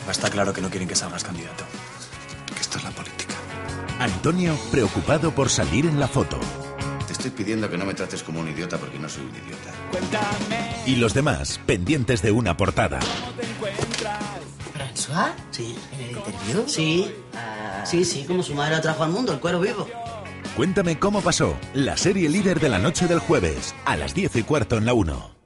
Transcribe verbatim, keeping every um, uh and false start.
Está claro que no quieren que salgas candidato. Que esto es la política. Antonio, preocupado por salir en la foto. Te estoy pidiendo que no me trates como un idiota porque no soy un idiota. Y los demás, pendientes de una portada. ¿François? Sí. ¿En el interview? Sí. Uh... Sí, sí, como su madre la trajo al mundo, el cuero vivo. Cuéntame cómo pasó. La serie líder de la noche del jueves, a las diez y cuarto en la uno.